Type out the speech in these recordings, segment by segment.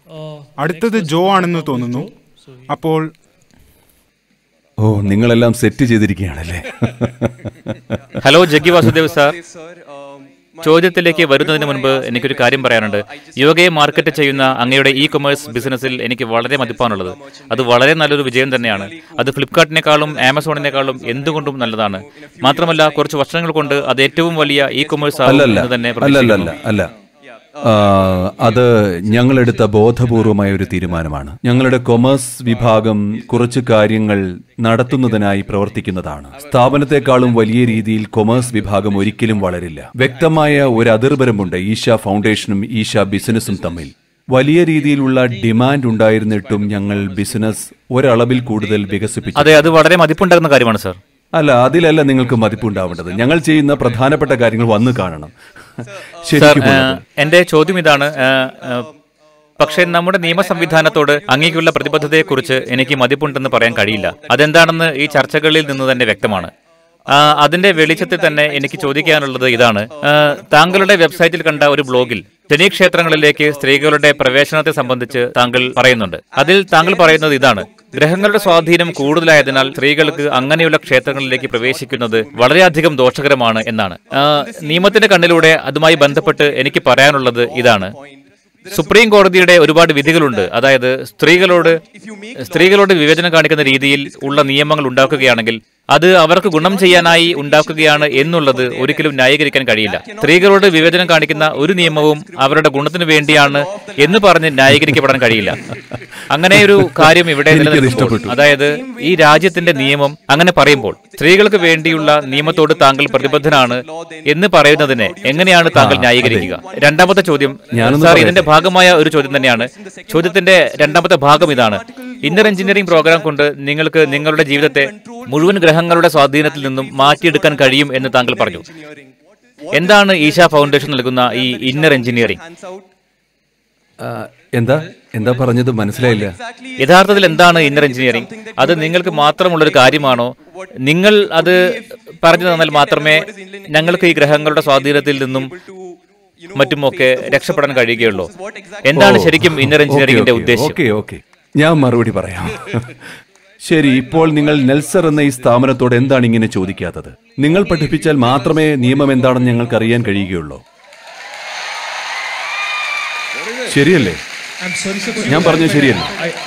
അടുത്തത് ജോ ആണെന്ന് തോന്നുന്നു. അപ്പോൾ ഓ, നിങ്ങളെല്ലാം സെറ്റ് ചെയ്തിരിക്കുകയാണല്ലേ? ഹലോ ജഗ്ഗി വാസുദേവ് സാർ, ചോദ്യത്തിലേക്ക് വരുന്നതിന് മുൻപ് എനിക്കൊരു കാര്യം പറയാനുണ്ട്. യോഗയെ മാർക്കറ്റ് ചെയ്യുന്ന അങ്ങയുടെ ഇ കൊമേഴ്സ് ബിസിനസ്സിൽ എനിക്ക് വളരെ മതിപ്പാണുള്ളത്. അത് വളരെ നല്ലൊരു വിജയം തന്നെയാണ്. അത് ഫ്ലിപ്കാർട്ടിനേക്കാളും ആമസോണിനേക്കാളും എന്തുകൊണ്ടും നല്ലതാണ്. മാത്രമല്ല കുറച്ച് വർഷങ്ങൾ കൊണ്ട് അത് ഏറ്റവും വലിയ ഇ കൊമേഴ്സ് തന്നെ. അല്ല, അത് ഞങ്ങളെടുത്ത ബോധപൂർവമായ ഒരു തീരുമാനമാണ്. ഞങ്ങളുടെ കൊമേഴ്സ് വിഭാഗം കുറച്ച് കാര്യങ്ങൾ നടത്തുന്നതിനായി പ്രവർത്തിക്കുന്നതാണ്. സ്ഥാപനത്തെക്കാളും വലിയ രീതിയിൽ കൊമേഴ്സ് വിഭാഗം ഒരിക്കലും വളരില്ല. വ്യക്തമായ ഒരു അതിർവരമ്പുണ്ട് ഈശ ഫൗണ്ടേഷനും ഈശ ബിസിനസ്സും തമ്മിൽ. വലിയ രീതിയിലുള്ള ഡിമാൻഡ് ഉണ്ടായിരുന്നിട്ടും ഞങ്ങൾ ബിസിനസ് ഒരളവിൽ കൂടുതൽ വികസിപ്പിച്ചു. അതെ, അത് വളരെ മതിപ്പുണ്ടാകുന്ന കാര്യമാണ് സാർ. അല്ല, അതിലല്ല നിങ്ങൾക്ക് മതിപ്പുണ്ടാവേണ്ടത്. ഞങ്ങൾ ചെയ്യുന്ന പ്രധാനപ്പെട്ട കാര്യങ്ങൾ വന്നു കാണണം. എന്റെ ചോദ്യം ഇതാണ്. പക്ഷേ നമ്മുടെ നിയമ സംവിധാനത്തോട് അങ്ങേക്കുള്ള പ്രതിബദ്ധതയെക്കുറിച്ച് എനിക്ക് മതിപ്പുണ്ടെന്ന് പറയാൻ കഴിയില്ല. അതെന്താണെന്ന് ഈ ചർച്ചകളിൽ നിന്ന് തന്നെ വ്യക്തമാണ്. അതിന്റെ വെളിച്ചത്തിൽ തന്നെ എനിക്ക് ചോദിക്കാനുള്ളത് ഇതാണ്. താങ്കളുടെ വെബ്സൈറ്റിൽ കണ്ട ഒരു ബ്ലോഗിൽ ശനീക്ഷേത്രങ്ങളിലേക്ക് സ്ത്രീകളുടെ പ്രവേശനത്തെ സംബന്ധിച്ച് താങ്കൾ പറയുന്നുണ്ട്. അതിൽ താങ്കൾ പറയുന്നത് ഇതാണ്: ഗ്രഹങ്ങളുടെ സ്വാധീനം കൂടുതലായതിനാൽ സ്ത്രീകൾക്ക് അങ്ങനെയുള്ള ക്ഷേത്രങ്ങളിലേക്ക് പ്രവേശിക്കുന്നത് വളരെയധികം ദോഷകരമാണ് എന്നാണ്. നിയമത്തിന്റെ കണ്ണിലൂടെ അതുമായി ബന്ധപ്പെട്ട് എനിക്ക് പറയാനുള്ളത് ഇതാണ്. സുപ്രീം കോടതിയുടെ ഒരുപാട് വിധികളുണ്ട്. അതായത് സ്ത്രീകളോട് വിവേചനം കാണിക്കുന്ന രീതിയിൽ ഉള്ള നിയമങ്ങൾ ഉണ്ടാക്കുകയാണെങ്കിൽ അത് അവർക്ക് ഗുണം ചെയ്യാനായി ഉണ്ടാക്കുകയാണ് എന്നുള്ളത് ഒരിക്കലും ന്യായീകരിക്കാൻ കഴിയില്ല. സ്ത്രീകളോട് വിവേചനം കാണിക്കുന്ന ഒരു നിയമവും അവരുടെ ഗുണത്തിന് വേണ്ടിയാണ് എന്ന് പറഞ്ഞ് ന്യായീകരിക്കപ്പെടാൻ കഴിയില്ല. അങ്ങനെ ഒരു കാര്യം ഇവിടെ നിലനിൽക്കുന്നു. അതായത് ഈ രാജ്യത്തിന്റെ നിയമം അങ്ങനെ പറയുമ്പോൾ സ്ത്രീകൾക്ക് വേണ്ടിയുള്ള നിയമത്തോട് താങ്കൾ പ്രതിബദ്ധനാണ് എന്ന് പറയുന്നതിനെ എങ്ങനെയാണ് താങ്കൾ ന്യായീകരിക്കുക? രണ്ടാമത്തെ ചോദ്യം സാർ, ഇതിന്റെ ഭാഗമായ ഒരു ചോദ്യം തന്നെയാണ്. ചോദ്യത്തിന്റെ രണ്ടാമത്തെ ഭാഗം ഇതാണ്: ഇന്നർ എഞ്ചിനീയറിംഗ് പ്രോഗ്രാം കൊണ്ട് നിങ്ങൾക്ക് നിങ്ങളുടെ ജീവിതത്തെ മുഴുവൻ ഗ്രഹങ്ങളുടെ സ്വാധീനത്തിൽ നിന്നും മാറ്റിയെടുക്കാൻ കഴിയും എന്ന് താങ്കൾ പറഞ്ഞു. എന്താണ് ഈശ ഫൗണ്ടേഷൻ നൽകുന്ന ഈ ഇന്നർ എഞ്ചിനീയറിംഗ്? എന്താ പറഞ്ഞത് മനസ്സിലായില്ല. യഥാർത്ഥത്തിൽ എന്താണ് ഇന്നർ എഞ്ചിനീയറിംഗ്? അത് നിങ്ങൾക്ക് മാത്രമുള്ളൊരു കാര്യമാണോ? നിങ്ങൾ അത് പറഞ്ഞു തന്നാൽ മാത്രമേ ഞങ്ങൾക്ക് ഈ ഗ്രഹങ്ങളുടെ സ്വാധീനത്തിൽ നിന്നും മറ്റുമൊക്കെ രക്ഷപ്പെടാൻ കഴിയുകയുള്ളൂ. എന്താണ് ശരിക്കും ഇന്നർ എഞ്ചിനീയറിംഗിന്റെ ഉദ്ദേശം? ഞാൻ മറുപടി പറയാം. ശരി, ഇപ്പോൾ നിങ്ങൾ നെൽസർ എന്ന ഈ സ്ഥാപനത്തോട് എന്താണ് ഇങ്ങനെ ചോദിക്കാത്തത്? നിങ്ങൾ പഠിപ്പിച്ചാൽ മാത്രമേ നിയമം എന്താണെന്ന് ഞങ്ങൾക്ക് അറിയാൻ കഴിയുകയുള്ളൂ. ശരിയല്ലേ? ഞാൻ പറഞ്ഞത് ശരിയല്ലേ?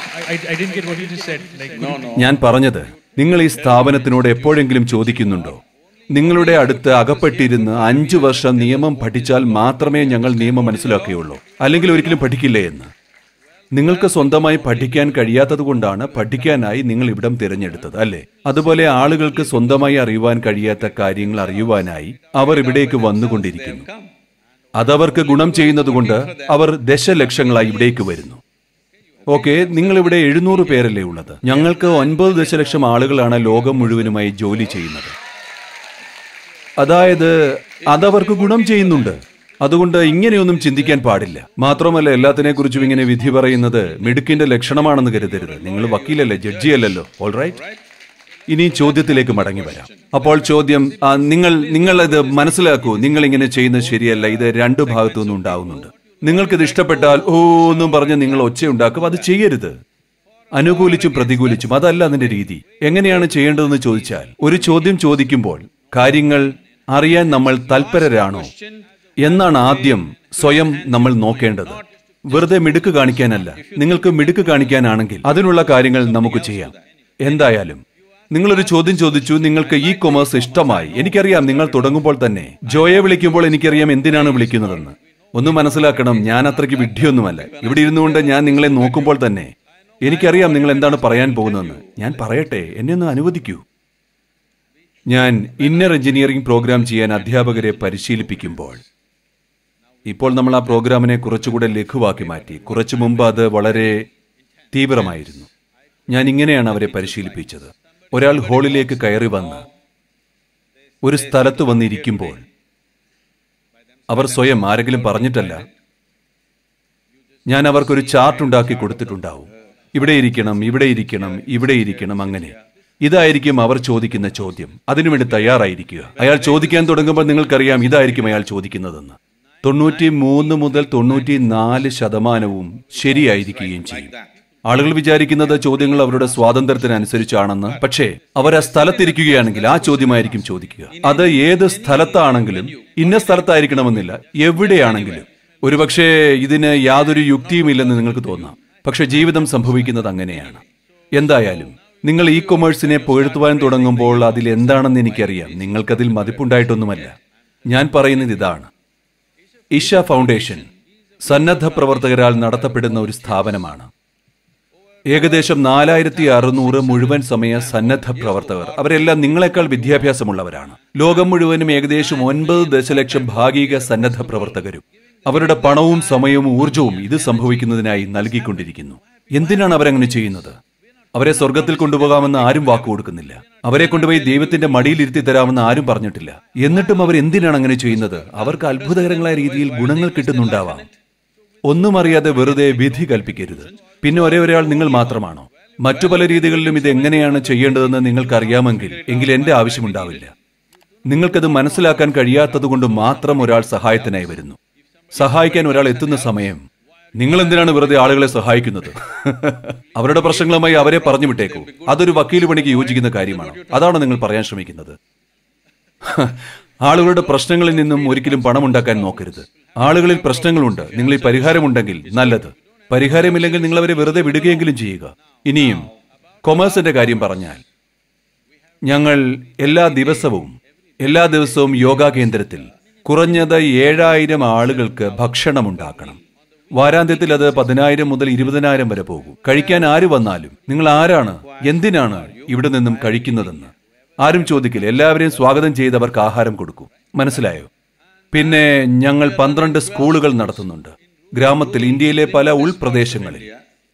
ഞാൻ പറഞ്ഞത് നിങ്ങൾ ഈ സ്ഥാപനത്തിനോട് എപ്പോഴെങ്കിലും ചോദിക്കുന്നുണ്ടോ, നിങ്ങളുടെ അടുത്ത് അകപ്പെട്ടിരുന്ന് 5 വർഷം നിയമം പഠിച്ചാൽ മാത്രമേ ഞങ്ങൾ നിയമം മനസ്സിലാക്കുകയുള്ളൂ, അല്ലെങ്കിൽ ഒരിക്കലും പഠിക്കില്ലേ എന്ന്? നിങ്ങൾക്ക് സ്വന്തമായി പഠിക്കാൻ കഴിയാത്തതുകൊണ്ടാണ് പഠിക്കാനായി നിങ്ങൾ ഇവിടം തിരഞ്ഞെടുത്തത്, അല്ലേ? അതുപോലെ ആളുകൾക്ക് സ്വന്തമായി അറിയുവാൻ കഴിയാത്ത കാര്യങ്ങൾ അറിയുവാനായി അവർ ഇവിടേക്ക് വന്നുകൊണ്ടിരിക്കുന്നു. അതവർക്ക് ഗുണം ചെയ്യുന്നതുകൊണ്ട് അവർ ദശലക്ഷങ്ങളായി ഇവിടേക്ക് വരുന്നു. ഓക്കെ, നിങ്ങളിവിടെ 700 പേരല്ലേ ഉള്ളത്? ഞങ്ങൾക്ക് 9 ദശലക്ഷം ആളുകളാണ് ലോകം മുഴുവനുമായി ജോലി ചെയ്യുന്നത്. അതായത് അതവർക്ക് ഗുണം ചെയ്യുന്നുണ്ട്. അതുകൊണ്ട് ഇങ്ങനെയൊന്നും ചിന്തിക്കാൻ പാടില്ല. മാത്രമല്ല, എല്ലാത്തിനെക്കുറിച്ചും ഇങ്ങനെ വിധി പറയുന്നത് മിടുക്കിന്റെ ലക്ഷണമാണെന്ന് കരുതരുത്. നിങ്ങൾ വക്കീലല്ലേ, ജഡ്ജിയല്ലല്ലോ. ഓൾറൈറ്റ്, ഇനി ചോദ്യത്തിലേക്ക് മടങ്ങി വരാം. അപ്പോൾ ചോദ്യം, നിങ്ങൾ ഇത് മനസ്സിലാക്കൂ. നിങ്ങൾ ഇങ്ങനെ ചെയ്യുന്നത് ശരിയല്ല. ഇത് 2 ഭാഗത്തു നിന്നും ഉണ്ടാവുന്നുണ്ട്. നിങ്ങൾക്കിത് ഇഷ്ടപ്പെട്ടാൽ ഒന്നും പറഞ്ഞ് നിങ്ങൾ ഒച്ചയുണ്ടാക്കും. അത് ചെയ്യരുത്. അനുകൂലിച്ചും പ്രതികൂലിച്ചും, അതല്ല അതിന്റെ രീതി. എങ്ങനെയാണ് ചെയ്യേണ്ടതെന്ന് ചോദിച്ചാൽ, ഒരു ചോദ്യം ചോദിക്കുമ്പോൾ കാര്യങ്ങൾ അറിയാൻ നമ്മൾ തൽപരരാണോ എന്നാണ് ആദ്യം സ്വയം നമ്മൾ നോക്കേണ്ടത്. വെറുതെ മിടുക്ക് കാണിക്കാനല്ല. നിങ്ങൾക്ക് മിടുക്ക് കാണിക്കാനാണെങ്കിൽ അതിനുള്ള കാര്യങ്ങൾ നമുക്ക് ചെയ്യാം. എന്തായാലും നിങ്ങളൊരു ചോദ്യം ചോദിച്ചു, നിങ്ങൾക്ക് ഈ കൊമേഴ്സ് ഇഷ്ടമായി. എനിക്കറിയാം, നിങ്ങൾ തുടങ്ങുമ്പോൾ തന്നെ ജോയെ വിളിക്കുമ്പോൾ എനിക്കറിയാം എന്തിനാണ് വിളിക്കുന്നതെന്ന്. ഒന്ന് മനസ്സിലാക്കണം, ഞാൻ അത്രയ്ക്ക് വിഡ്ഢിയൊന്നുമല്ല. ഇവിടെ ഇരുന്നുകൊണ്ട് ഞാൻ നിങ്ങളെ നോക്കുമ്പോൾ തന്നെ എനിക്കറിയാം നിങ്ങൾ എന്താണ് പറയാൻ പോകുന്നതെന്ന്. ഞാൻ പറയട്ടെ, എന്നെ ഒന്ന് അനുവദിക്കൂ. ഞാൻ ഇന്നർ എഞ്ചിനീയറിംഗ് പ്രോഗ്രാം ചെയ്യാൻ അധ്യാപകരെ പരിശീലിപ്പിക്കുമ്പോൾ ഇപ്പോൾ നമ്മൾ ആ പ്രോഗ്രാമിനെ കുറച്ചുകൂടെ ലഘുവാക്കി മാറ്റി. കുറച്ചു മുമ്പ് അത് വളരെ തീവ്രമായിരുന്നു. ഞാൻ ഇങ്ങനെയാണ് അവരെ പരിശീലിപ്പിച്ചത്. ഒരാൾ ഹാളിലേക്ക് കയറി വന്ന് ഒരു സ്ഥലത്ത് വന്നിരിക്കുമ്പോൾ അവർ സ്വയം ആരെങ്കിലും പറഞ്ഞിട്ടല്ല, ഞാൻ അവർക്കൊരു ചാർട്ട് ഉണ്ടാക്കി കൊടുത്തിട്ടുണ്ടാവും. ഇവിടെ ഇരിക്കണം, ഇവിടെ ഇരിക്കണം, ഇവിടെ ഇരിക്കണം, അങ്ങനെ. ഇതായിരിക്കും അവർ ചോദിക്കുന്ന ചോദ്യം. അതിനുവേണ്ടി തയ്യാറായിരിക്കുക. അയാൾ ചോദിക്കാൻ തുടങ്ങുമ്പോൾ നിങ്ങൾക്കറിയാം ഇതായിരിക്കും അയാൾ ചോദിക്കുന്നതെന്ന്. 93 മുതൽ 94% ശരിയായിരിക്കുകയും ചെയ്യും. ആളുകൾ വിചാരിക്കുന്നത് ചോദ്യങ്ങൾ അവരുടെ സ്വാതന്ത്ര്യത്തിനനുസരിച്ചാണെന്ന്. പക്ഷേ അവർ ആ സ്ഥലത്തിരിക്കുകയാണെങ്കിൽ ആ ചോദ്യമായിരിക്കും ചോദിക്കുക. അത് ഏത് സ്ഥലത്താണെങ്കിലും, ഇന്ന സ്ഥലത്തായിരിക്കണമെന്നില്ല, എവിടെയാണെങ്കിലും. ഒരുപക്ഷെ ഇതിന് യാതൊരു യുക്തിയുമില്ലെന്ന് നിങ്ങൾക്ക് തോന്നാം. പക്ഷെ ജീവിതം സംഭവിക്കുന്നത് അങ്ങനെയാണ്. എന്തായാലും നിങ്ങൾ ഇ കൊമേഴ്സിനെ പുകഴ്ത്തുവാൻ തുടങ്ങുമ്പോൾ അതിൽ എന്താണെന്ന് എനിക്കറിയാം. നിങ്ങൾക്കതിൽ മതിപ്പുണ്ടായിട്ടൊന്നുമല്ല. ഞാൻ പറയുന്നത് ഇതാണ്. ഇഷ ഫൗണ്ടേഷൻ സന്നദ്ധ പ്രവർത്തകരാൽ നടത്തപ്പെടുന്ന ഒരു സ്ഥാപനമാണ്. ഏകദേശം 4600 മുഴുവൻ സമയ സന്നദ്ധ പ്രവർത്തകർ. അവരെല്ലാം നിങ്ങളെക്കാൾ വിദ്യാഭ്യാസമുള്ളവരാണ്. ലോകം മുഴുവനും ഏകദേശം 9 ദശലക്ഷം ഭാഗിക സന്നദ്ധ പ്രവർത്തകരും അവരുടെ പണവും സമയവും ഊർജവും ഇത് സംഭവിക്കുന്നതിനായി നൽകിക്കൊണ്ടിരിക്കുന്നു. എന്തിനാണ് അവരങ്ങനെ ചെയ്യുന്നത്? അവരെ സ്വർഗത്തിൽ കൊണ്ടുപോകാമെന്ന് ആരും വാക്കു കൊടുക്കുന്നില്ല. അവരെ കൊണ്ടുപോയി ദൈവത്തിന്റെ മടിയിലിരുത്തി തരാമെന്ന് ആരും പറഞ്ഞിട്ടില്ല. എന്നിട്ടും അവർ എന്തിനാണ് അങ്ങനെ ചെയ്യുന്നത്? അവർക്ക് അത്ഭുതകരങ്ങളായ രീതിയിൽ ഗുണങ്ങൾ കിട്ടുന്നുണ്ടാവാം. ഒന്നും അറിയാതെ വെറുതെ വിധി കൽപ്പിക്കരുത്. പിന്നെ ഒരാൾ നിങ്ങൾ മാത്രമാണോ? മറ്റു പല രീതികളിലും ഇത് എങ്ങനെയാണ് ചെയ്യേണ്ടതെന്ന് നിങ്ങൾക്കറിയാമെങ്കിൽ എങ്കിൽ എന്റെ ആവശ്യമുണ്ടാവില്ല. നിങ്ങൾക്കത് മനസ്സിലാക്കാൻ കഴിയാത്തതുകൊണ്ട് മാത്രം ഒരാൾ സഹായത്തിനായി വരുന്നു. സഹായിക്കാൻ ഒരാൾ എത്തുന്ന സമയം നിങ്ങൾ എന്തിനാണ് വെറുതെ ആളുകളെ സഹായിക്കുന്നത്? അവരുടെ പ്രശ്നങ്ങളുമായി അവരെ പറഞ്ഞു വിട്ടേക്കൂ. അതൊരു വക്കീൽ പണിക്ക് യോജിക്കുന്ന കാര്യമാണ്. അതാണ് നിങ്ങൾ പറയാൻ ശ്രമിക്കുന്നത്. ആളുകളുടെ പ്രശ്നങ്ങളിൽ നിന്നും ഒരിക്കലും പണമുണ്ടാക്കാൻ നോക്കരുത്. ആളുകളിൽ പ്രശ്നങ്ങളുണ്ട്. നിങ്ങളിൽ പരിഹാരമുണ്ടെങ്കിൽ നല്ലത്. പരിഹാരമില്ലെങ്കിൽ നിങ്ങൾ അവരെ വെറുതെ വിടുകയെങ്കിലും ചെയ്യുക. ഇനിയും കൊമേഴ്സിന്റെ കാര്യം പറഞ്ഞാൽ, ഞങ്ങൾ എല്ലാ ദിവസവും യോഗാ കേന്ദ്രത്തിൽ കുറഞ്ഞത് 7000 ആളുകൾക്ക് ഭക്ഷണമുണ്ടാക്കണം. വാരാന്ത്യത്തിൽ അത് 10,000 മുതൽ 20,000 വരെ പോകും. കഴിക്കാൻ ആര് വന്നാലും നിങ്ങൾ ആരാണ്, എന്തിനാണ് ഇവിടെ നിന്നും കഴിക്കുന്നതെന്ന് ആരും ചോദിക്കില്ല. എല്ലാവരെയും സ്വാഗതം ചെയ്ത് അവർക്ക് ആഹാരം കൊടുക്കും. മനസ്സിലായോ? പിന്നെ ഞങ്ങൾ 12 സ്കൂളുകൾ നടത്തുന്നുണ്ട്. ഗ്രാമത്തിൽ, ഇന്ത്യയിലെ പല ഉൾപ്രദേശങ്ങളിൽ.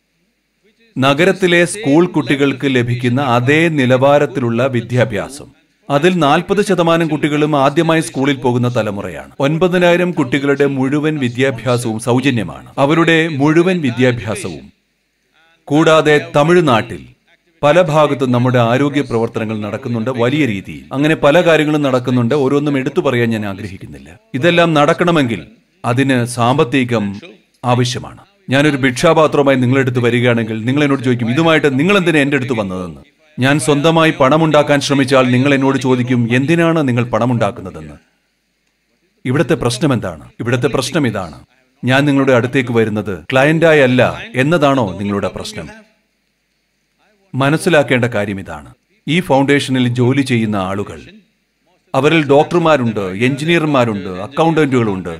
നഗരത്തിലെ സ്കൂൾ കുട്ടികൾക്ക് ലഭിക്കുന്ന അതേ നിലവാരത്തിലുള്ള വിദ്യാഭ്യാസം. അതിൽ 40% കുട്ടികളും ആദ്യമായി സ്കൂളിൽ പോകുന്ന തലമുറയാണ്. 9,000 കുട്ടികളുടെ മുഴുവൻ വിദ്യാഭ്യാസവും സൗജന്യമാണ്. അവരുടെ മുഴുവൻ വിദ്യാഭ്യാസവും. കൂടാതെ തമിഴ്നാട്ടിൽ പല ഭാഗത്തും നമ്മുടെ ആരോഗ്യ പ്രവർത്തനങ്ങൾ നടക്കുന്നുണ്ട് വലിയ രീതിയിൽ. അങ്ങനെ പല കാര്യങ്ങളും നടക്കുന്നുണ്ട്. ഓരോന്നും എടുത്തു പറയാൻ ഞാൻ ആഗ്രഹിക്കുന്നില്ല. ഇതെല്ലാം നടക്കണമെങ്കിൽ അതിന് സാമ്പത്തികം ആവശ്യമാണ്. ഞാനൊരു ഭിക്ഷാപാത്രവുമായി നിങ്ങളെടുത്ത് വരികയാണെങ്കിൽ നിങ്ങൾ എന്നോട് ചോദിക്കും, ഇതുമായിട്ട് നിങ്ങൾ എന്തിനാ എന്റെ അടുത്ത് വന്നതെന്ന്. ഞാൻ സ്വന്തമായി പണമുണ്ടാക്കാൻ ശ്രമിച്ചാൽ നിങ്ങൾ എന്നോട് ചോദിക്കും, എന്തിനാണ് നിങ്ങൾ പണമുണ്ടാക്കുന്നതെന്ന്. ഇവിടുത്തെ പ്രശ്നം എന്താണ്? ഇവിടുത്തെ പ്രശ്നം ഇതാണ്. ഞാൻ നിങ്ങളുടെ അടുത്തേക്ക് വരുന്നത് ക്ലയന്റായി അല്ല എന്നതാണോ നിങ്ങളുടെ പ്രശ്നം? മനസ്സിലാക്കേണ്ട കാര്യം ഇതാണ്. ഈ ഫൗണ്ടേഷനിൽ ജോലി ചെയ്യുന്ന ആളുകൾ, അവരിൽ ഡോക്ടർമാരുണ്ട്, എഞ്ചിനീയർമാരുണ്ട്, അക്കൗണ്ടന്റുകളുണ്ട്.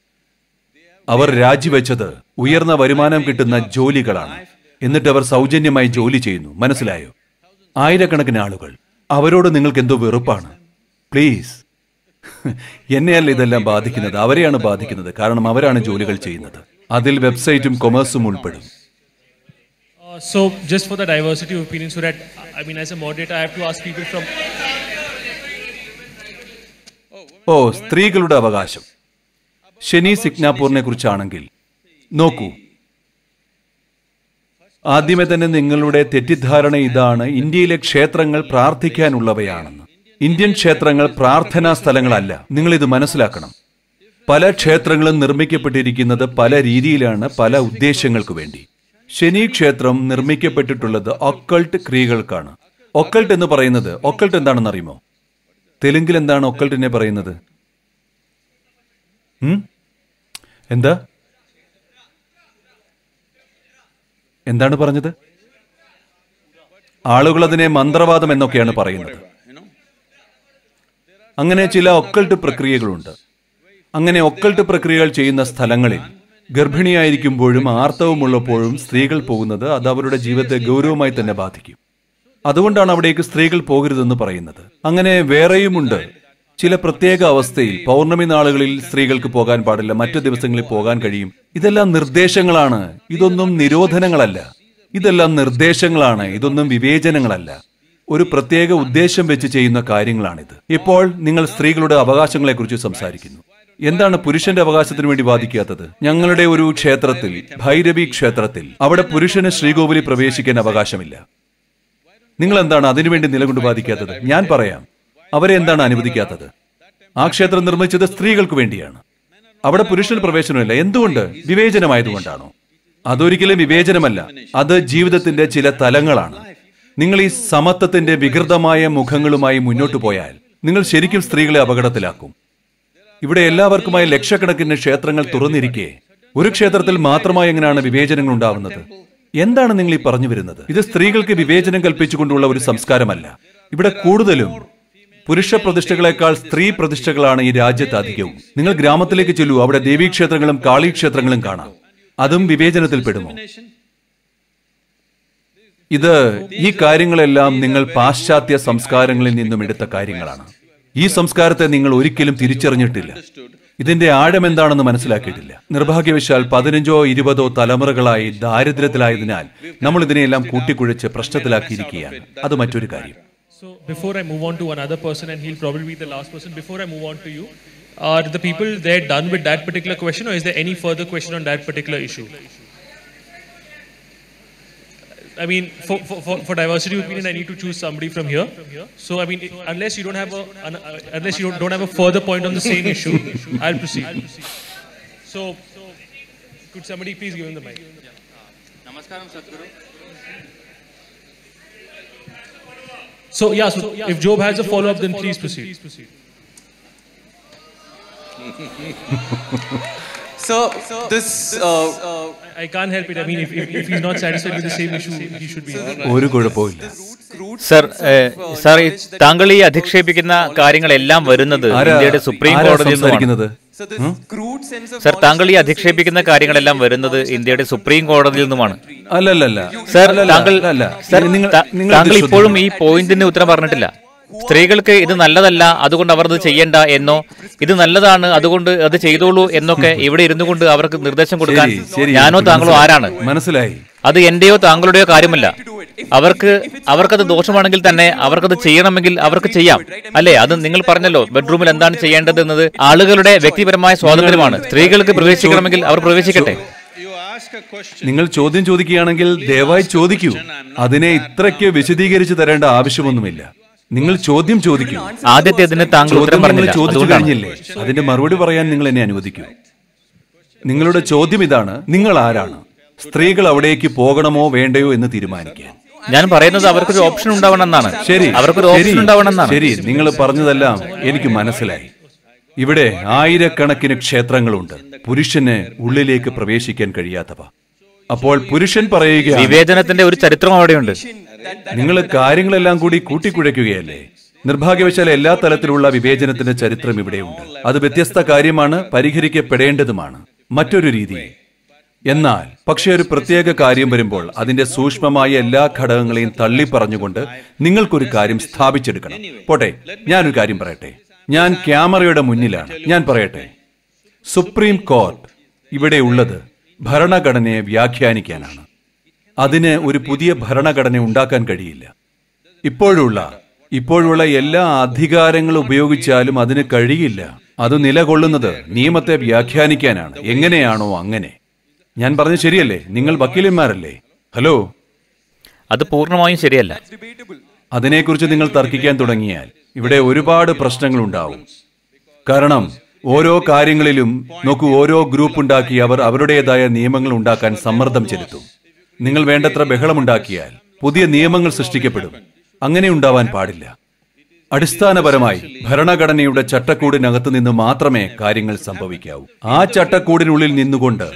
അവർ രാജിവെച്ചത് ഉയർന്ന വരുമാനം കിട്ടുന്ന ജോലികളാണ്. എന്നിട്ട് അവർ സൗജന്യമായി ജോലി ചെയ്യുന്നു. മനസ്സിലായോ? ആയിരക്കണക്കിന് ആളുകൾ. അവരോട് നിങ്ങൾക്ക് എന്തോ വെറുപ്പാണ്. പ്ലീസ്, എന്നെയല്ല ഇതെല്ലാം ബാധിക്കുന്നത്, അവരെയാണ് ബാധിക്കുന്നത്. കാരണം അവരാണ് ജോലികൾ ചെയ്യുന്നത്. അതിൽ വെബ്സൈറ്റും കൊമേഴ്സും ഉൾപ്പെടും. So just for the diversity of opinion, so that as a moderator I have to ask people from സ്ത്രീകളുടെ അവകാശം. ഷെനി സിഗ്നാപൂറിനെ കുറിച്ചാണെങ്കിൽ നോക്കൂ. ആദ്യമേ തന്നെ നിങ്ങളുടെ തെറ്റിദ്ധാരണ ഇതാണ്, ഇന്ത്യയിലെ ക്ഷേത്രങ്ങൾ പ്രാർത്ഥിക്കാനുള്ളവയാണെന്ന്. ഇന്ത്യൻ ക്ഷേത്രങ്ങൾ പ്രാർത്ഥനാ സ്ഥലങ്ങളല്ല. നിങ്ങൾ ഇത് മനസ്സിലാക്കണം. പല ക്ഷേത്രങ്ങളും നിർമ്മിക്കപ്പെട്ടിരിക്കുന്നത് പല രീതിയിലാണ്, പല ഉദ്ദേശങ്ങൾക്ക് വേണ്ടി. ശനി ക്ഷേത്രം നിർമ്മിക്കപ്പെട്ടിട്ടുള്ളത് ഒക്കൾട്ട് ക്രിയകൾക്കാണ്. ഒക്കൾട്ട് എന്ന് പറയുന്നത്, ഒക്കൾട്ട് എന്താണെന്ന് അറിയുമോ? തെലുങ്കിൽ എന്താണ് ഒക്കൾട്ടിനെ പറയുന്നത്? എന്താണ് പറഞ്ഞത്? ആളുകൾ അതിനെ മന്ത്രവാദം എന്നൊക്കെയാണ് പറയുന്നത്. അങ്ങനെ ചില ഒക്കൾട്ട് പ്രക്രിയകളുണ്ട്. അങ്ങനെ ഒക്കൾട്ട് പ്രക്രിയകൾ ചെയ്യുന്ന സ്ഥലങ്ങളിൽ ഗർഭിണിയായിരിക്കുമ്പോഴും ആർത്തവമുള്ളപ്പോഴും സ്ത്രീകൾ പോകുന്നത് അത് അവരുടെ ജീവിതത്തെ ഗൗരവമായി തന്നെ ബാധിക്കും. അതുകൊണ്ടാണ് അവിടേക്ക് സ്ത്രീകൾ പോകരുതെന്ന് പറയുന്നത്. അങ്ങനെ വേറെയുമുണ്ട്. ചില പ്രത്യേക അവസ്ഥയിൽ പൗർണമി നാളുകളിൽ സ്ത്രീകൾക്ക് പോകാൻ പാടില്ല, മറ്റു ദിവസങ്ങളിൽ പോകാൻ കഴിയും. ഇതെല്ലാം നിർദ്ദേശങ്ങളാണ്. ഇതൊന്നും നിരോധനങ്ങളല്ല. ഇതെല്ലാം നിർദ്ദേശങ്ങളാണ്. ഇതൊന്നും വിവേചനങ്ങളല്ല. ഒരു പ്രത്യേക ഉദ്ദേശം വെച്ച് ചെയ്യുന്ന കാര്യങ്ങളാണിത്. ഇപ്പോൾ നിങ്ങൾ സ്ത്രീകളുടെ അവകാശങ്ങളെക്കുറിച്ച് സംസാരിക്കുന്നു. എന്താണ് പുരുഷന്റെ അവകാശത്തിന് വേണ്ടി വാദിക്കാത്തത്? ഞങ്ങളുടെ ഒരു ക്ഷേത്രത്തിൽ, ഭൈരവി ക്ഷേത്രത്തിൽ, അവിടെ പുരുഷന് ശ്രീകോവിലിൽ പ്രവേശിക്കാൻ അവകാശമില്ല. നിങ്ങൾ എന്താണ് അതിനുവേണ്ടി നിലകൊണ്ട് വാദിക്കാത്തത്? ഞാൻ പറയാം. അവരെ എന്താണ് അനുവദിക്കാത്തത്? ആ ക്ഷേത്രം നിർമ്മിച്ചത് സ്ത്രീകൾക്ക് വേണ്ടിയാണ്. അവിടെ പുരുഷന് പ്രവേശനമില്ല. എന്തുകൊണ്ട്? വിവേചനമായതുകൊണ്ടാണോ? അതൊരിക്കലും വിവേചനമല്ല. അത് ജീവിതത്തിന്റെ ചില തലങ്ങളാണ്. നിങ്ങൾ ഈ സമത്വത്തിന്റെ വികൃതമായ മുഖങ്ങളുമായി മുന്നോട്ട് പോയാൽ നിങ്ങൾ ശരിക്കും സ്ത്രീകളെ അപകടത്തിലാക്കും. ഇവിടെ എല്ലാവർക്കുമായി ലക്ഷക്കണക്കിന് ക്ഷേത്രങ്ങൾ തുറന്നിരിക്കെ ഒരു ക്ഷേത്രത്തിൽ മാത്രമായി എങ്ങനെയാണ് വിവേചനങ്ങൾ ഉണ്ടാവുന്നത്? എന്താണ് നിങ്ങൾ ഈ പറഞ്ഞു വരുന്നത്? ഇത് സ്ത്രീകൾക്ക് വിവേചനം കൽപ്പിച്ചുകൊണ്ടുള്ള ഒരു സംസ്കാരമല്ല. ഇവിടെ കൂടുതലും പുരുഷ പ്രതിഷ്ഠകളെക്കാൾ സ്ത്രീ പ്രതിഷ്ഠകളാണ് ഈ രാജ്യത്ത് അധികവും. നിങ്ങൾ ഗ്രാമത്തിലേക്ക് ചെല്ലൂ, അവിടെ ദേവീക്ഷേത്രങ്ങളും കാളീക്ഷേത്രങ്ങളും കാണാം. അതും വിവേചനത്തിൽ പെടുമോ? ഈ കാര്യങ്ങളെല്ലാം നിങ്ങൾ പാശ്ചാത്യ സംസ്കാരങ്ങളിൽ നിന്നും എടുത്ത കാര്യങ്ങളാണ്. ഈ സംസ്കാരത്തെ നിങ്ങൾ ഒരിക്കലും തിരിച്ചറിഞ്ഞിട്ടില്ല. ഇതിന്റെ ആഴം എന്താണെന്ന് മനസ്സിലാക്കിയിട്ടില്ല. നിർഭാഗ്യവശാൽ 15ഓ 20ഓ തലമുറകളായി ദാരിദ്ര്യത്തിലായതിനാൽ നമ്മൾ ഇതിനെയെല്ലാം കൂട്ടിക്കുഴച്ച് പ്രശ്നത്തിലാക്കിയിരിക്കുകയാണ്. അത് മറ്റൊരു കാര്യം. So before I move on to another person, and he'll probably be the last person, before I move on to you, are the people there done with that particular question, or is there any further question on that particular issue? I mean, for diversity of opinion, I need to choose somebody from here. So I mean, unless you don't have a further point on the same issue, I'll proceed. So could somebody please give him the mic? Namaskaram Sadhguru. So if Job has a follow up, then please proceed. So this I can't help it. I mean, if he's not satisfied with the same issue, he should be. ഒരു കുഴപ്പമില്ല. Sir, താങ്കൾ ഈ അധിക്ഷേപിക്കുന്ന കാര്യങ്ങളെല്ലാം വരുന്നത് ഇന്ത്യയുടെ supreme കോടതിയിൽ നിന്നാണ്. Sir, താങ്കൾ ഈ അധിക്ഷേപിക്കുന്ന കാര്യങ്ങളെല്ലാം വരുന്നത് ഇന്ത്യയുടെ സുപ്രീം കോടതിയിൽ നിന്നുമാണ്. അല്ലല്ല സർ, താങ്കൾ ഇപ്പോഴും ഈ പോയിന്റിന് ഉത്തരം പറഞ്ഞിട്ടില്ല. സ്ത്രീകൾക്ക് ഇത് നല്ലതല്ല, അതുകൊണ്ട് അവർ അത് ചെയ്യണ്ട എന്നോ, ഇത് നല്ലതാണ് അതുകൊണ്ട് അത് ചെയ്തോളൂ എന്നൊക്കെ ഇവിടെ ഇരുന്നു കൊണ്ട് അവർക്ക് നിർദ്ദേശം കൊടുക്കാൻ ഞാനോ താങ്കളോ ആരാണ്? മനസ്സിലായി. അത് എന്റെയോ താങ്കളുടെയോ കാര്യമല്ല. അവർക്കത് ദോഷമാണെങ്കിൽ തന്നെ അവർക്കത് ചെയ്യണമെങ്കിൽ അവർക്ക് ചെയ്യാം, അല്ലേ? അത് നിങ്ങൾ പറഞ്ഞല്ലോ, ബെഡ്റൂമിൽ എന്താണ് ചെയ്യേണ്ടത് എന്നത് ആളുകളുടെ വ്യക്തിപരമായ സ്വാതന്ത്ര്യമാണ്. സ്ത്രീകൾക്ക് പ്രവേശിക്കണമെങ്കിൽ അവർ പ്രവേശിക്കട്ടെ. നിങ്ങൾ ചോദ്യം ചോദിക്കുകയാണെങ്കിൽ ദയവായി ചോദിക്കൂ. അതിനെ ഇത്രയ്ക്ക് വിശദീകരിച്ചു തരേണ്ട ആവശ്യമൊന്നുമില്ല. നിങ്ങൾ ചോദ്യം ചോദിക്കൂ. ആദ്യത്തേതിന് താങ്കൾ ഉത്തരം പറഞ്ഞില്ല. ചോദിച്ചു കഴിഞ്ഞില്ലേ? അതിന്റെ മറുപടി പറയാൻ നിങ്ങൾ എന്നെ അനുവദിക്കൂ. നിങ്ങളുടെ ചോദ്യം ഇതാണ്: നിങ്ങൾ ആരാണ് സ്ത്രീകൾ അവിടേക്ക് പോകണമോ വേണ്ടയോ എന്ന് തീരുമാനിക്കാൻ? ഞാൻ പറയുന്നത് അവർക്കൊരു ഓപ്ഷൻ ഉണ്ടാവണമെന്നാണ്. ശരി, അവർക്കൊരു ഓപ്ഷൻ ഉണ്ടാവണമെന്നാണ്. ശരി, നിങ്ങൾ പറഞ്ഞതെല്ലാം എനിക്ക് മനസ്സിലായി. ഇവിടെ ആയിരക്കണക്കിന് ക്ഷേത്രങ്ങളുണ്ട്, പുരുഷന് ഉള്ളിലേക്ക് പ്രവേശിക്കാൻ കഴിയാത്തവ. അപ്പോൾ പുരുഷൻ പറയുക വിവേചനത്തിന്റെ ഒരു ചരിത്രം അവിടെയുണ്ട്. നിങ്ങൾ കാര്യങ്ങളെല്ലാം കൂടി കൂട്ടിക്കുഴയ്ക്കുകയല്ലേ? നിർഭാഗ്യവശാൽ എല്ലാ തലത്തിലുള്ള വിവേചനത്തിന്റെ ചരിത്രം ഇവിടെയുണ്ട്. അത് വ്യത്യസ്ത കാര്യമാണ്, പരിഹരിക്കപ്പെടേണ്ടതുമാണ് മറ്റൊരു രീതി. എന്നാൽ പക്ഷേ ഒരു പ്രത്യേക കാര്യം വരുമ്പോൾ അതിന്റെ സൂക്ഷ്മമായ എല്ലാ ഘടകങ്ങളെയും തള്ളി പറഞ്ഞുകൊണ്ട് നിങ്ങൾക്കൊരു കാര്യം സ്ഥാപിച്ചെടുക്കണം. പോട്ടെ, ഞാനൊരു കാര്യം പറയട്ടെ. ഞാൻ ക്യാമറയുടെ മുന്നിലാണ്. ഞാൻ പറയട്ടെ, സുപ്രീം കോർട്ട് ഇവിടെ ഉള്ളത് ഭരണഘടനയെ വ്യാഖ്യാനിക്കാനാണ്. അതിന് ഒരു പുതിയ ഭരണഘടന ഉണ്ടാക്കാൻ കഴിയില്ല. ഇപ്പോഴുള്ള എല്ലാ അധികാരങ്ങളും ഉപയോഗിച്ചാലും അതിന് കഴിയില്ല. അത് നിലകൊള്ളുന്നത് നിയമത്തെ വ്യാഖ്യാനിക്കാനാണ്. എങ്ങനെയാണോ അങ്ങനെ. ഞാൻ പറഞ്ഞത് ശരിയല്ലേ? നിങ്ങൾ വക്കീലന്മാരല്ലേ? ഹലോ, അത് പൂർണ്ണമായും ശരിയല്ല. അതിനെക്കുറിച്ച് നിങ്ങൾ തർക്കിക്കാൻ തുടങ്ങിയാൽ ഇവിടെ ഒരുപാട് പ്രശ്നങ്ങൾ ഉണ്ടാവും. കാരണം ഓരോ കാര്യങ്ങളിലും നോക്കൂ, ഓരോ ഗ്രൂപ്പ് ഉണ്ടാക്കി അവർ അവരുടേതായ നിയമങ്ങൾ ഉണ്ടാക്കാൻ സമ്മർദ്ദം ചെലുത്തും. നിങ്ങൾ വേണ്ടത്ര ബഹളമുണ്ടാക്കിയാൽ പുതിയ നിയമങ്ങൾ സൃഷ്ടിക്കപ്പെടും. അങ്ങനെ ഉണ്ടാവാൻ പാടില്ല. അടിസ്ഥാനപരമായി ഭരണഘടനയുടെ ചട്ടക്കൂടിനകത്ത് നിന്ന് മാത്രമേ കാര്യങ്ങൾ സംഭവിക്കാവൂ. ആ ചട്ടക്കൂടിനുള്ളിൽ നിന്നുകൊണ്ട്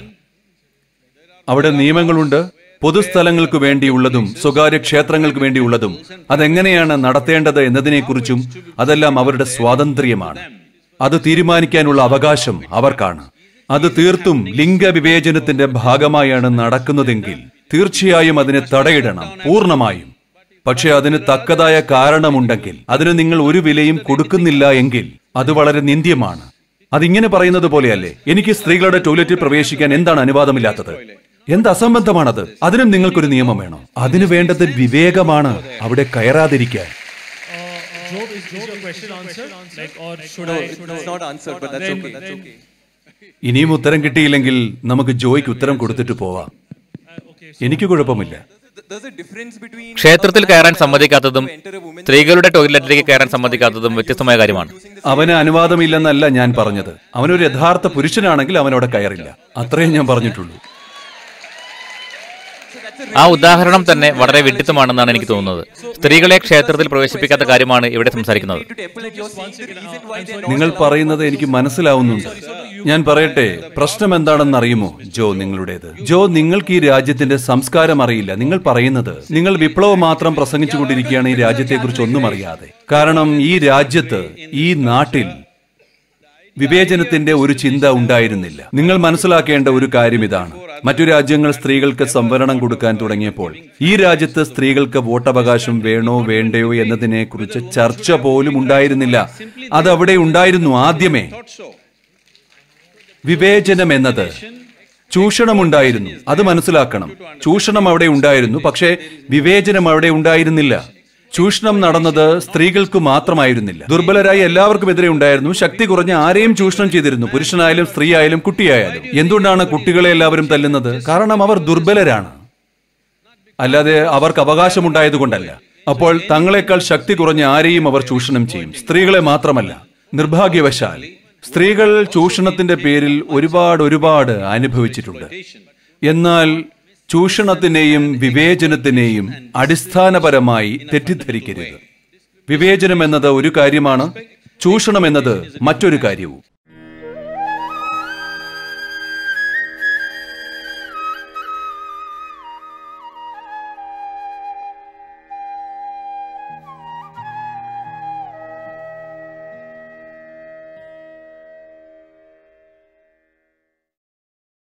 അവിടെ നിയമങ്ങളുണ്ട്. പൊതുസ്ഥലങ്ങൾക്ക് വേണ്ടിയുള്ളതും സ്വകാര്യ ക്ഷേത്രങ്ങൾക്ക് വേണ്ടിയുള്ളതും അതെങ്ങനെയാണ് നടത്തേണ്ടത് എന്നതിനെക്കുറിച്ചും അതെല്ലാം അവരുടെ സ്വാതന്ത്ര്യമാണ്. അത് തീരുമാനിക്കാനുള്ള അവകാശം അവർക്കാണ്. അത് തീർത്തും ലിംഗവിവേചനത്തിന്റെ ഭാഗമായാണ് നടക്കുന്നതെങ്കിൽ തീർച്ചയായും അതിനെ തടയിടണം, പൂർണ്ണമായും. പക്ഷെ അതിന് തക്കതായ കാരണമുണ്ടെങ്കിൽ, അതിന് നിങ്ങൾ ഒരു വിലയും കൊടുക്കുന്നില്ല എങ്കിൽ അത് വളരെ നിന്ദ്യമാണ്. അതിങ്ങനെ പറയുന്നത് പോലെയല്ലേ, എനിക്ക് സ്ത്രീകളുടെ ടോയ്ലറ്റിൽ പ്രവേശിക്കാൻ എന്താണ് അനുവാദമില്ലാത്തത്? എന്ത് അസംബന്ധമാണത്? അതിനും നിങ്ങൾക്കൊരു നിയമം വേണം. അതിനു വേണ്ടത് വിവേകമാണ്, അവിടെ കയറാതിരിക്കാൻ. Job, is your question answered? Like, or should I? It's not answered, but that's okay. That's okay. ഇനിയും ഉത്തരം കിട്ടിയില്ലെങ്കിൽ നമുക്ക് ജോയ്ക്ക് ഉത്തരം കൊടുത്തിട്ട് പോവാം. എനിക്ക് കുഴപ്പമില്ല. there's a difference between ക്ഷേത്രത്തിൽ കയറാൻ സമ്മതിക്കാത്തതും സ്ത്രീകളുടെ ടോയ്ലറ്റിലേക്ക് കയറാൻ സമ്മതിക്കാത്തതും വ്യത്യസ്തമായ കാര്യമാണ്. അവന് അനുവാദമില്ലെന്നല്ല ഞാൻ പറഞ്ഞത്. അവനൊരു യഥാർത്ഥ പുരുഷനാണെങ്കിൽ അവനവിടെ കയറില്ല. അത്രയും ഞാൻ പറഞ്ഞിട്ടുള്ളൂ. ആ ഉദാഹരണം തന്നെ വളരെ വിഡിത്തമാണെന്നാണ് എനിക്ക് തോന്നുന്നത്. സ്ത്രീകളെ ക്ഷേത്രത്തിൽ പ്രവേശിപ്പിക്കാത്ത കാര്യമാണ് ഇവിടെ സംസാരിക്കുന്നത്. നിങ്ങൾ പറയുന്നത് എനിക്ക് മനസ്സിലാവുന്നുണ്ട്. ഞാൻ പറയട്ടെ, പ്രശ്നം എന്താണെന്ന് അറിയുമോ ജോ? നിങ്ങളുടേത് ജോ, നിങ്ങൾക്ക് ഈ രാജ്യത്തിന്റെ സംസ്കാരം അറിയില്ല. നിങ്ങൾ പറയുന്നത് നിങ്ങൾ വിപ്ലവം മാത്രം പ്രസംഗിച്ചുകൊണ്ടിരിക്കുകയാണ്, ഈ രാജ്യത്തെക്കുറിച്ച് ഒന്നും അറിയാതെ. കാരണം ഈ രാജ്യത്ത്, ഈ നാട്ടിൽ വിവേചനത്തിന്റെ ഒരു ചിന്ത ഉണ്ടായിരുന്നില്ല. നിങ്ങൾ മനസ്സിലാക്കേണ്ട ഒരു കാര്യം ഇതാണ്. മറ്റു രാജ്യങ്ങൾ സ്ത്രീകൾക്ക് സംവരണം കൊടുക്കാൻ തുടങ്ങിയപ്പോൾ ഈ രാജ്യത്ത് സ്ത്രീകൾക്ക് വോട്ടവകാശം വേണോ വേണ്ടയോ എന്നതിനെ കുറിച്ച് ചർച്ച പോലും ഉണ്ടായിരുന്നില്ല. അതവിടെ ഉണ്ടായിരുന്നു ആദ്യമേ. വിവേചനം എന്നത് ചൂഷണമുണ്ടായിരുന്നു, അത് മനസ്സിലാക്കണം. ചൂഷണം അവിടെ ഉണ്ടായിരുന്നു, പക്ഷേ വിവേചനം അവിടെ ഉണ്ടായിരുന്നില്ല. ചൂഷണം നടന്നത് സ്ത്രീകൾക്ക് മാത്രമായിരുന്നില്ല. ദുർബലരായ എല്ലാവർക്കും എതിരെ ഉണ്ടായിരുന്നു. ശക്തി കുറഞ്ഞ ആരെയും ചൂഷണം ചെയ്തിരുന്നു, പുരുഷനായാലും സ്ത്രീ ആയാലും കുട്ടിയായാലും. എന്തുകൊണ്ടാണ് കുട്ടികളെ എല്ലാവരും തല്ലുന്നത്? കാരണം അവർ ദുർബലരാണ്, അല്ലാതെ അവർക്ക് അവകാശമുണ്ടായതുകൊണ്ടല്ല. അപ്പോൾ തങ്ങളെക്കാൾ ശക്തി കുറഞ്ഞ ആരെയും അവർ ചൂഷണം ചെയ്യും, സ്ത്രീകളെ മാത്രമല്ല. നിർഭാഗ്യവശാൽ സ്ത്രീകൾ ചൂഷണത്തിന്റെ പേരിൽ ഒരുപാട് അനുഭവിച്ചിട്ടുണ്ട്. എന്നാൽ ചൂഷണത്തിനെയും വിവേചനത്തിനെയും അടിസ്ഥാനപരമായി തെറ്റിദ്ധരിക്കരുത്. വിവേചനം എന്നത് ഒരു കാര്യമാണ്, ചൂഷണം എന്നത് മറ്റൊരു കാര്യവും.